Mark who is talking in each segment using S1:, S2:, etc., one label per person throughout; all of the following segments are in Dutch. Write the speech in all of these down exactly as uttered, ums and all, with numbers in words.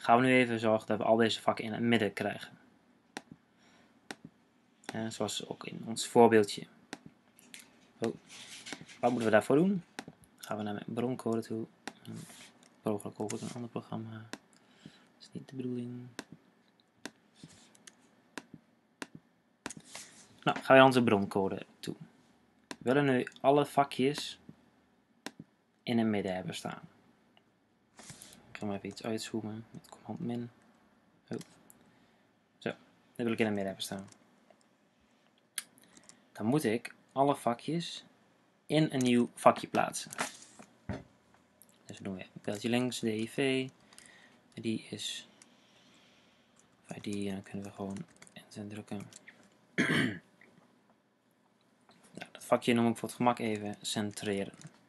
S1: gaan we nu even zorgen dat we al deze vakken in het midden krijgen. Ja, zoals ook in ons voorbeeldje. Oh, wat moeten we daarvoor doen? Gaan we naar mijn broncode toe. Mogelijk ook een ander programma. Dat is niet de bedoeling. Nou, gaan we naar onze broncode toe. We willen nu alle vakjes in het midden hebben staan. Ik ga maar even iets uitzoomen met command min. Oh. Zo, dat wil ik in het midden hebben staan. Dan moet ik alle vakjes in een nieuw vakje plaatsen. Dus we doen weer een pijltje links, D I V. Die is bij die, en dan kunnen we gewoon enter drukken. Nou, dat vakje noem ik voor het gemak even centreren.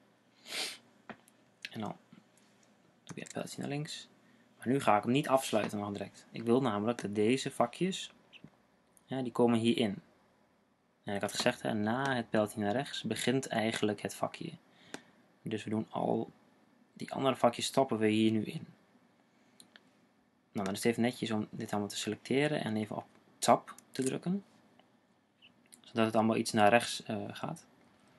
S1: En dan doe ik een pijltje naar links. Maar nu ga ik hem niet afsluiten nog direct. Ik wil namelijk dat deze vakjes, ja, die komen hierin. En ik had gezegd, hè, na het pijltje naar rechts begint eigenlijk het vakje. Dus we doen al die andere vakjes stoppen we hier nu in. Nou, dan is het even netjes om dit allemaal te selecteren en even op tab te drukken. Zodat het allemaal iets naar rechts uh, gaat.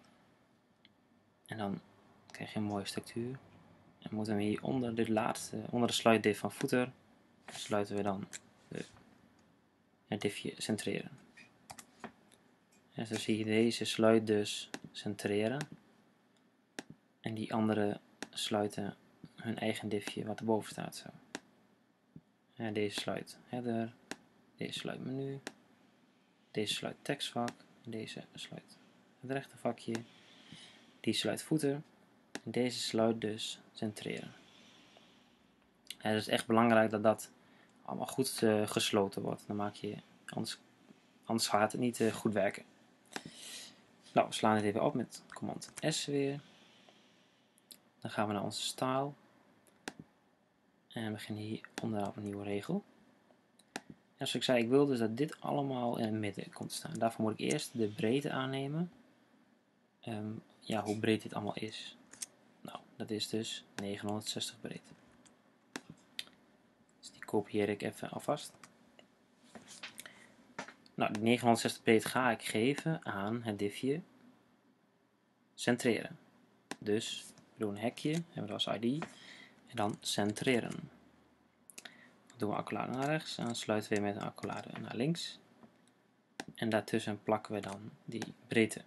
S1: En dan krijg je een mooie structuur. En moeten we hier onder dit laatste, onder de sluitdiv van footer, sluiten we dan de, het divje centreren. En zo zie je deze sluit dus centreren. En die andere sluiten hun eigen divje wat erboven staat zo. En deze sluit header, deze sluit menu, deze sluit tekstvak, deze sluit het rechte vakje, die sluit footer en deze sluit dus centreren. En het is echt belangrijk dat dat allemaal goed uh, gesloten wordt. Dan maak je, anders, anders gaat het niet uh, goed werken. Nou, we slaan het even op met command S weer. Dan gaan we naar onze style. En we beginnen hier onderaan een nieuwe regel. En zoals ik zei, ik wil dus dat dit allemaal in het midden komt te staan. Daarvoor moet ik eerst de breedte aannemen. Um, ja, hoe breed dit allemaal is. Nou, dat is dus negenhonderdzestig breed. Dus die kopieer ik even alvast. Nou, die negenhonderdzestig breed ga ik geven aan het divje centreren. Dus we doen een hekje, hebben we als I D. En dan centreren. Dan doen we accolade naar rechts en dan sluiten we weer met een accolade naar links. En daartussen plakken we dan die breedte.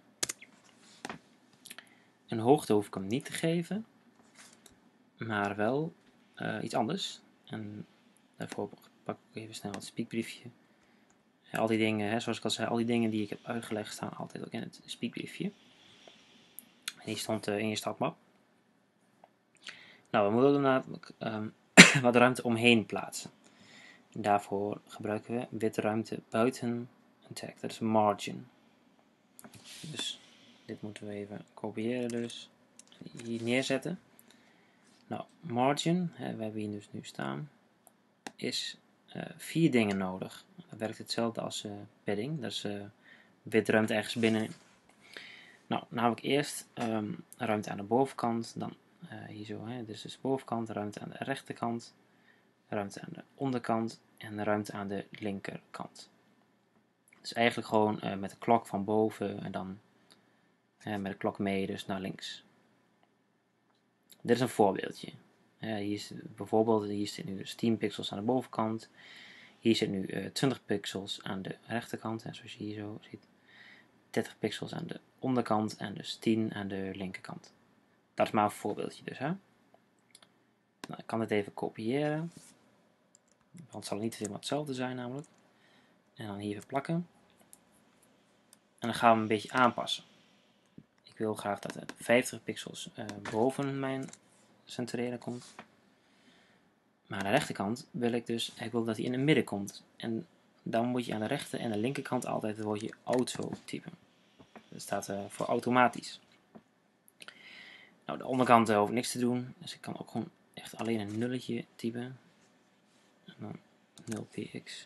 S1: Een hoogte hoef ik hem niet te geven, maar wel uh, iets anders. En daarvoor pak ik even snel het speakbriefje. Ja, al die dingen, hè, zoals ik al zei, al die dingen die ik heb uitgelegd staan altijd ook in het speakbriefje. En die stond uh, in je startmap. Nou, we moeten er namelijk um, wat ruimte omheen plaatsen. En daarvoor gebruiken we witte ruimte buiten een tag, dat is margin. Dus dit moeten we even kopiëren dus. Hier neerzetten. Nou, margin, hè, we hebben hier dus nu staan, is uh, vier dingen nodig. Dat werkt hetzelfde als uh, padding, dat is uh, witte ruimte ergens binnenin. Nou, namelijk eerst um, ruimte aan de bovenkant, dan uh, hier zo, hè, dus, dus bovenkant, ruimte aan de rechterkant, ruimte aan de onderkant en ruimte aan de linkerkant. Dus eigenlijk gewoon uh, met de klok van boven en dan uh, met de klok mee, dus naar links. Dit is een voorbeeldje. Uh, hier is, bijvoorbeeld, hier zit nu dus tien pixels aan de bovenkant. Hier zit nu uh, twintig pixels aan de rechterkant, hè, zoals je hier zo ziet. dertig pixels aan de onderkant en dus tien aan de linkerkant. Dat is maar een voorbeeldje dus. Hè? Nou, ik kan dit even kopiëren. Want het zal niet helemaal hetzelfde zijn namelijk. En dan hier even plakken. En dan gaan we hem een beetje aanpassen. Ik wil graag dat er vijftig pixels uh, boven mijn centreren komt. Maar aan de rechterkant wil ik dus, ik wil dat hij in het midden komt. En dan moet je aan de rechter en de linkerkant altijd het woordje auto typen. Dat staat uh, voor automatisch. Nou, de onderkant uh, hoef ik niks te doen. Dus ik kan ook gewoon echt alleen een nulletje typen. En dan nul p x.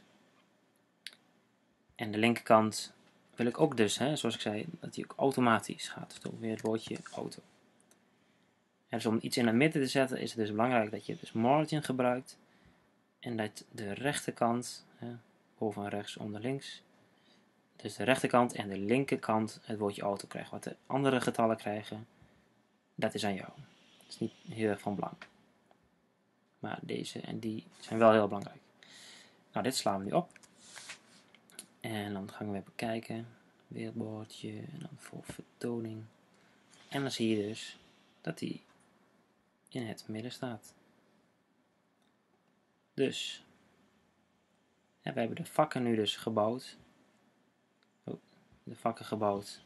S1: En de linkerkant wil ik ook dus, hè, zoals ik zei, dat hij ook automatisch gaat. Dus weer het woordje auto. En dus om iets in het midden te zetten is het dus belangrijk dat je dus margin gebruikt. En dat de rechterkant, hè, boven rechts, onder links, dus de rechterkant en de linkerkant het woordje auto krijgen. Wat de andere getallen krijgen, dat is aan jou. Dat is niet heel erg van belang. Maar deze en die zijn wel heel belangrijk. Nou, dit slaan we nu op. En dan gaan we even kijken. Wereldbordje. En dan voor vertoning. En dan zie je dus dat die in het midden staat. Dus. Ja, we hebben de vakken nu dus gebouwd. Oh, de vakken gebouwd.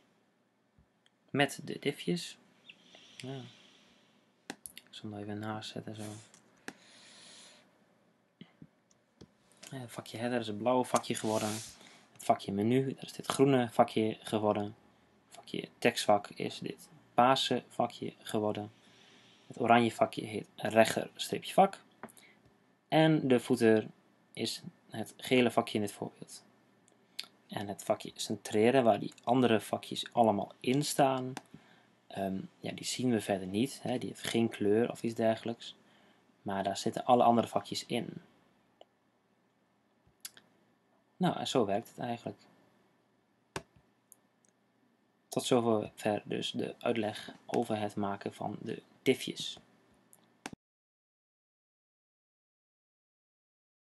S1: Met de diffjes. Ja. Ik zal hem even naast zetten zo. Ja, het vakje header is het blauwe vakje geworden. Het vakje menu, dat is dit groene vakje geworden. Het vakje tekstvak is dit paarse vakje geworden. Het oranje vakje heet rechter streepje vak. En de footer is het gele vakje in dit voorbeeld. En het vakje centreren, waar die andere vakjes allemaal in staan, um, ja, die zien we verder niet. Hè. Die heeft geen kleur of iets dergelijks. Maar daar zitten alle andere vakjes in. Nou, en zo werkt het eigenlijk. Tot zover dus de uitleg over het maken van de diffjes.